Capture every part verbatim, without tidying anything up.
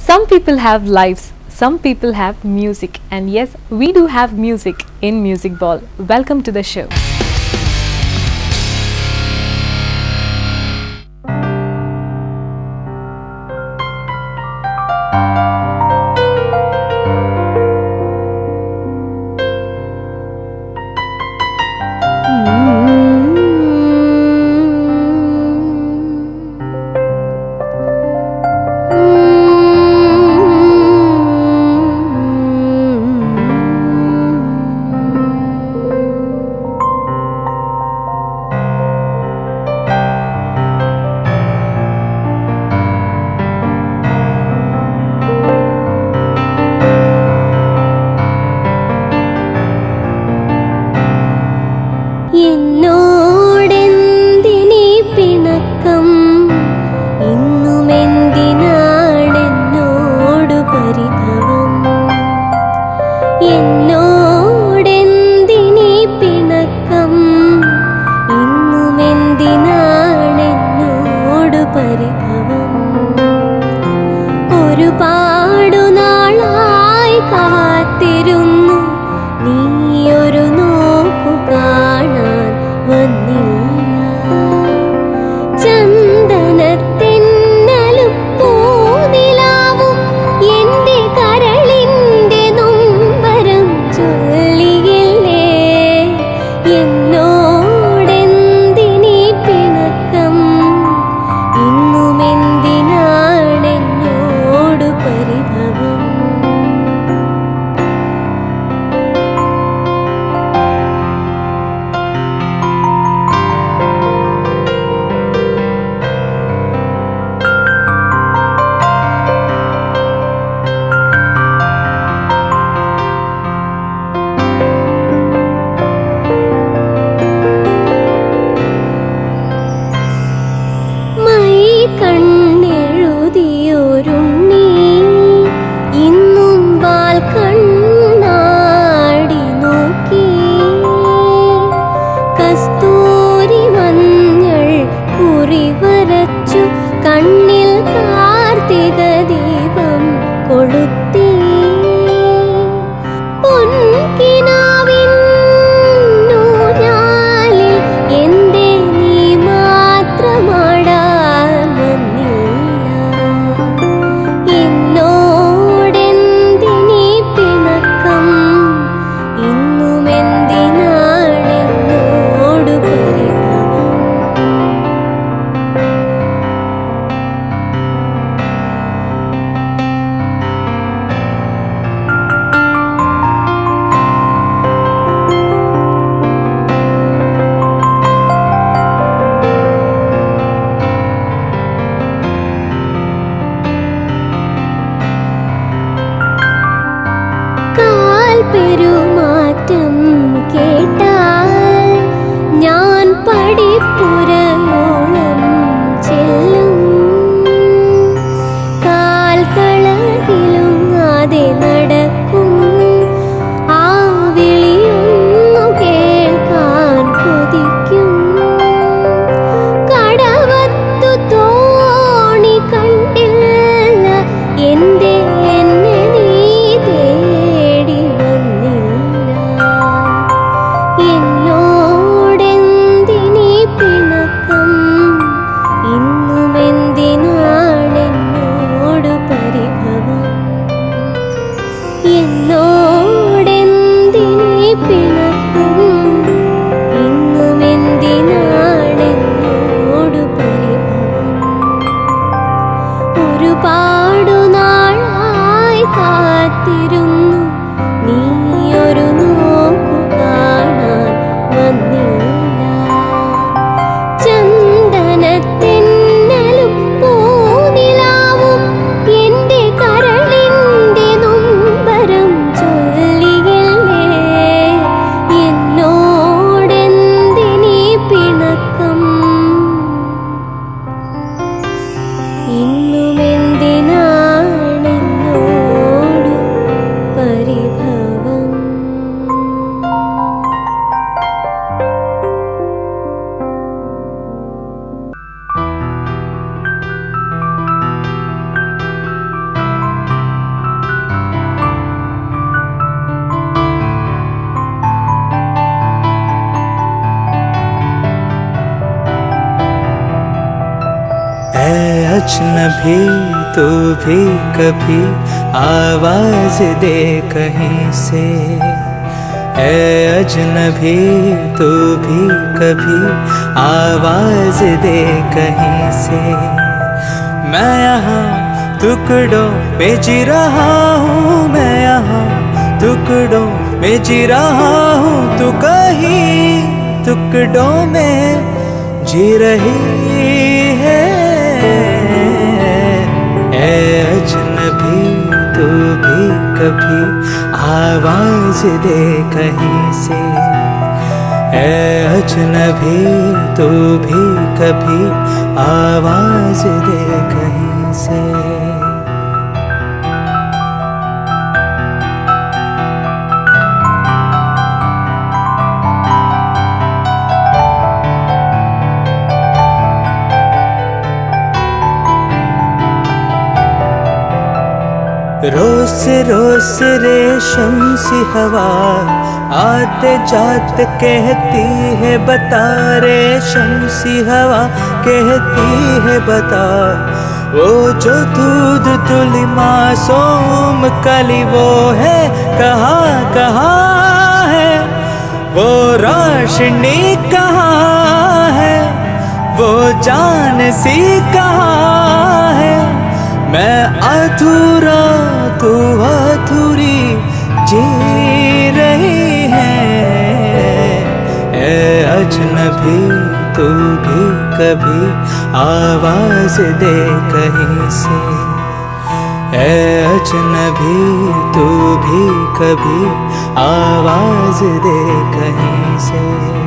Some people have lives, some people have music, and yes, we do have music in Music Ball. Welcome to the show. ऐ अजनबी तू भी कभी आवाज दे कहीं से, ऐ अजनबी तू भी कभी आवाज दे कहीं से। मैं यहाँ टुकड़ों में जी रहा हूँ, मैं यहाँ टुकड़ों में जी रहा हूँ, तू कहीं टुकड़ों में जी रही है। ऐ अजनबी तू भी कभी आवाज दे कहीं से, ऐ अजनबी तू भी कभी आवाज दे कहीं से। रोज से रोज से रेशम सी हवा आते जाते कहती है बता, रेशम सी हवा कहती है बता। वो जो दूध तुली मासूम कली वो है कहाँ कहाँ है, वो रोशनी कहाँ है, वो जान सी कहाँ है। मैं अधूरा तू अधूरी जी रही है। ऐ अजनबी तू भी कभी आवाज दे कहीं से, ऐ अजनबी तू भी कभी आवाज दे कहीं से।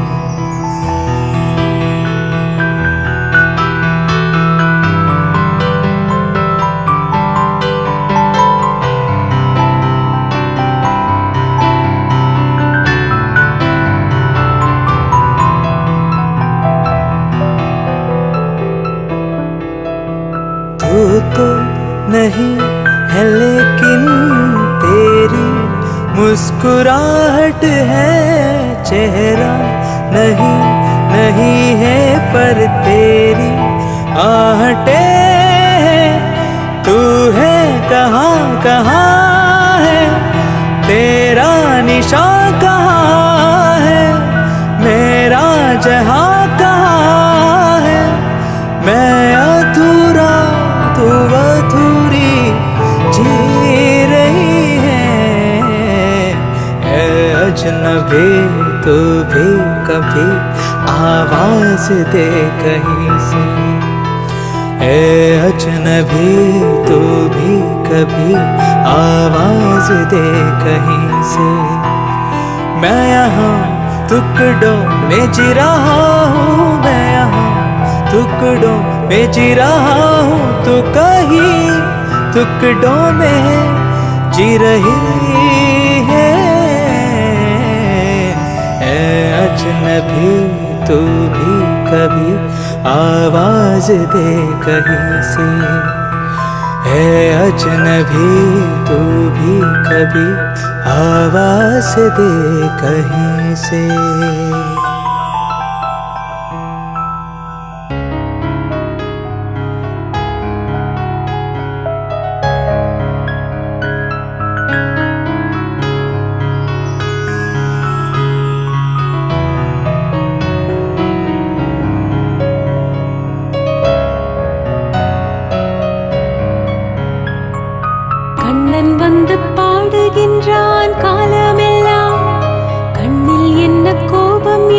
तू तो नहीं है लेकिन तेरी मुस्कुराहट है, चेहरा नहीं नहीं है पर तेरी आहटे हैं। तू है कहाँ कहाँ है, तेरा निशान कहाँ है, मेरा जहाँ कहाँ है। मैं अधूरा तू अधूरी जी रही है। ऐ अजनबी तू भी कभी आवाज दे कहीं से, ऐ अजनबी तू भी कभी आवाज दे कहीं से। मैं यहाँ टुकड़ों में जी रहा हूँ, मैं यहाँ टुकड़ों में जी रहा हूँ, तू कहीं टुकड़ों में जी रही है। ऐ अजनबी तू भी कभी आवाज दे कहीं से, ऐ अजनबी तू भी कभी आवाज दे कहीं से। கண்ணன் வந்து பாடுகின்றான் காலமெல்லாம், கண்ணில் என்ன கோபம்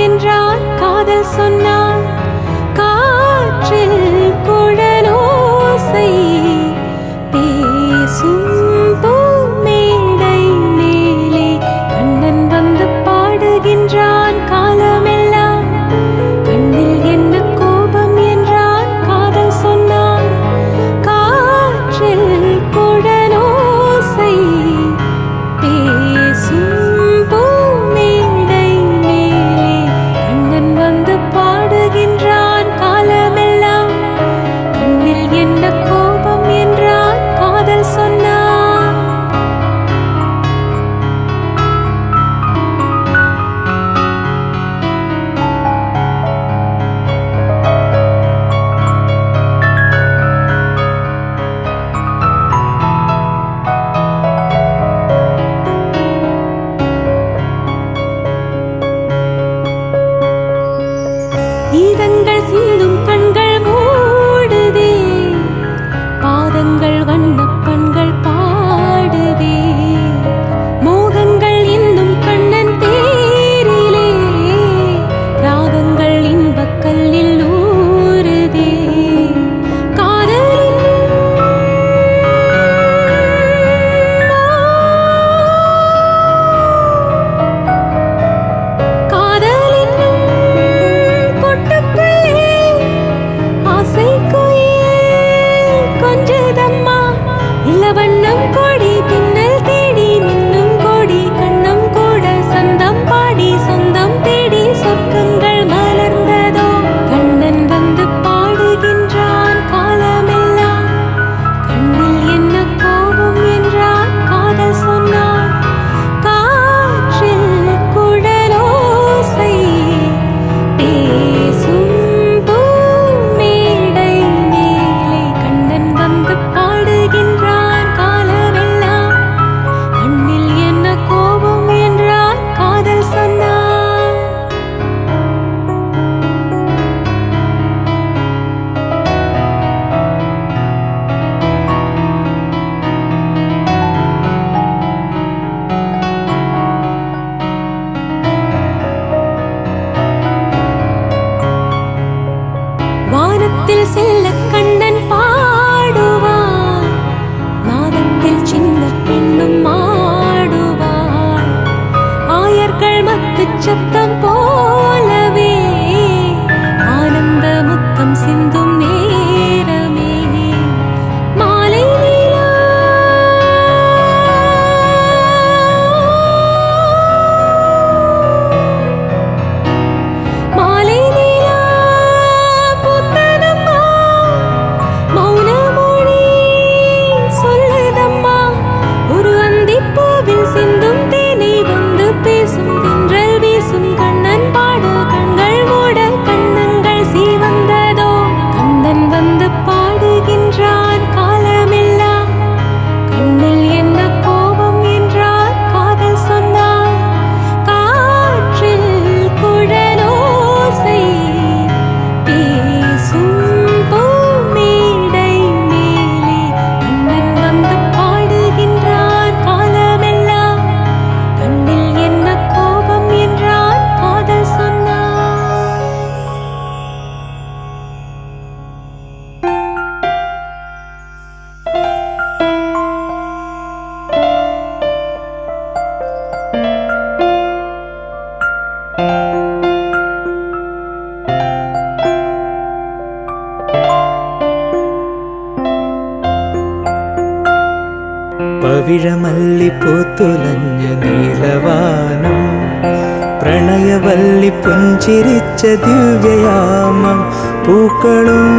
പവിഴമല്ലി പൂത്തുലഞ്ഞ നീലവാനം പ്രണയവല്ലി പുഞ്ചിരിച്ച ദിവ്യയാമം പൂക്കളും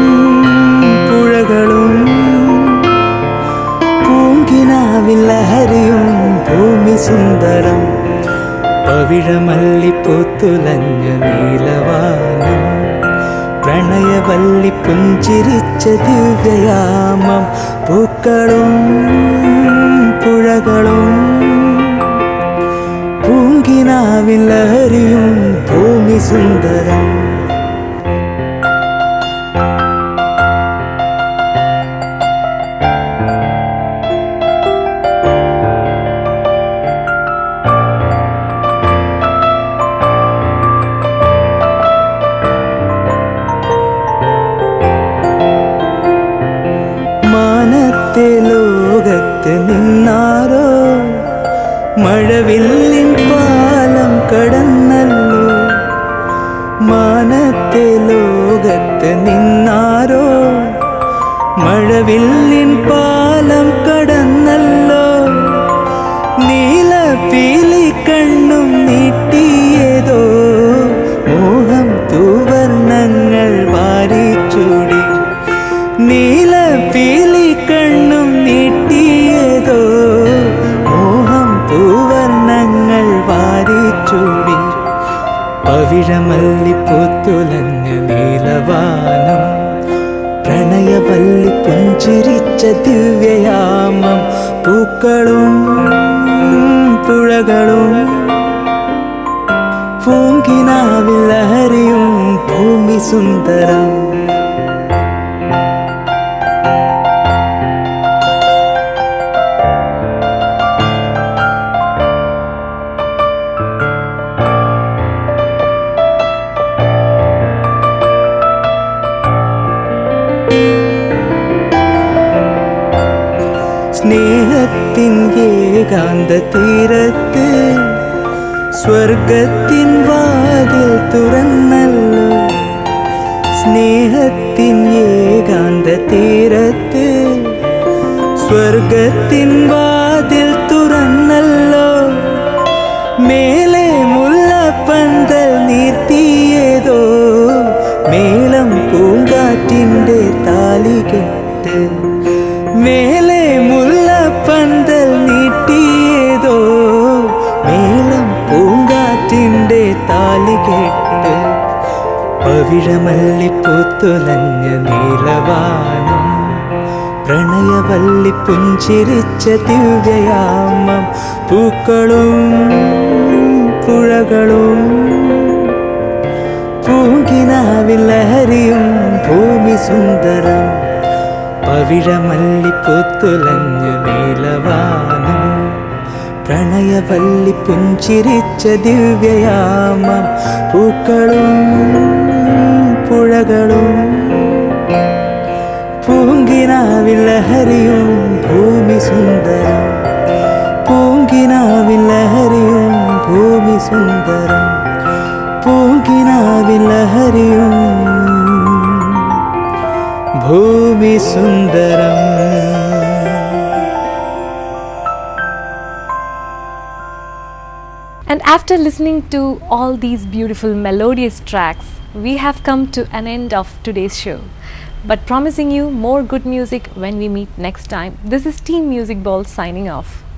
പുഴകളും പൂങ്കിനാവിൽ ലഹരിയും ഭൂമി സുന്ദരം പവിഴമല്ലി പൂത്തുലഞ്ഞ നീലവാനം പ്രണയവല്ലി പുഞ്ചിരിച്ച ദിവ്യയാമം പൂക്കളും പുഴകളും പൂങ്കിനാവിൻ ലഹരിയും ഭൂമി സുന്ദരം മാനത്തെ ലോകത്ത് നിന്നാരോ മഴവില്ലിൻ പാലം കടന്നല്ലോ മാനത്തെ ലോകത്ത് നിന്നാരോ മഴവില്ലിൻ പാലം കടന്നല്ലോ നീലപ്പീലി കണ്ണും നീട്ടിയതോ മോഹം തൂവർണ്ണങ്ങൾ വാരിച്ചൂടി നീലപ്പീലി കണ്ണും നീട്ടിയതോ മോഹം തൂവർണ്ണങ്ങൾ വാരിച്ചൂടി പവിഴമല്ലി പൂത്തുലഞ്ഞ നീലവാനം പ്രണയവല്ലി പുഞ്ചിരിച്ച ദിവ്യയാമം പൂക്കളും പുഴകളും പൂങ്കിനാവിൽ ലഹരിയും ഭൂമി സുന്ദരം സ്നേഹത്തിൻ ഏകാന്ത തീരത്ത് സ്വർഗത്തിൻ വാതിൽ തുറന്നല്ലോ സ്നേഹത്തിൻ ഏകാന്ത തീരത്ത് സ്വർഗത്തിൻ വാതിൽ തുറന്നല്ലോ മേലെ മുല്ലപ്പന്തൽ നീർത്തിയതോ മേളം പൂങ്കാറ്റിൻ്റെ താലികെട്ട് മേലെ മുല്ലപ്പന്തൽ നീട്ടിയതോ മേളം പൂങ്കാറ്റിൻ്റെ താലികെട്ട് പവിഴമല്ലി പൂത്തുലഞ്ഞ നീലവാനം പ്രണയവല്ലി പുഞ്ചിരിച്ച ദിവ്യയാമം പൂക്കളും പുഴകളും പൂങ്കിനാവിൽ ലഹരിയും ഭൂമി സുന്ദരം പവിഴമല്ലി പൂത്തുലഞ്ഞ നീലവാനം പ്രണയവല്ലി പുഞ്ചിരിച്ച ദിവ്യയാമം പൂക്കളും പുഴകളും പൂങ്കിനാവിൽ ലഹരിയും ഭൂമി സുന്ദരം പൂങ്കിനാവിൽ ലഹരിയും ഭൂമി സുന്ദരം പൂങ്കിനാവിൽ ലഹരിയും ഭൂമി സുന്ദരം. And after listening to all these beautiful melodious tracks, we have come to an end of today's show. But promising you more good music when we meet next time. This is Team Music Ball signing off.